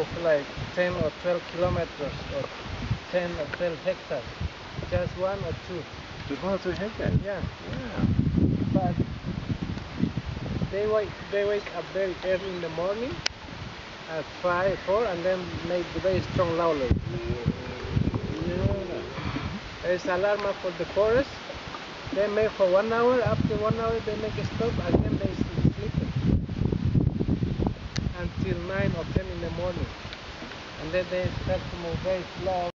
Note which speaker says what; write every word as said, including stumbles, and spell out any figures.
Speaker 1: move like ten or twelve kilometers or ten or twelve hectares. Just one or two.
Speaker 2: Just one or two hectares?
Speaker 1: Yeah.
Speaker 2: Yeah.
Speaker 1: But they wake, they wake up very early in the morning at five, four, and then make the very strong lowland.
Speaker 2: Yeah.
Speaker 1: There's alarm for the forest. They make for one hour. After one hour, they make a stop, and then they sleep until nine or ten in the morning. And then they start to move very slow.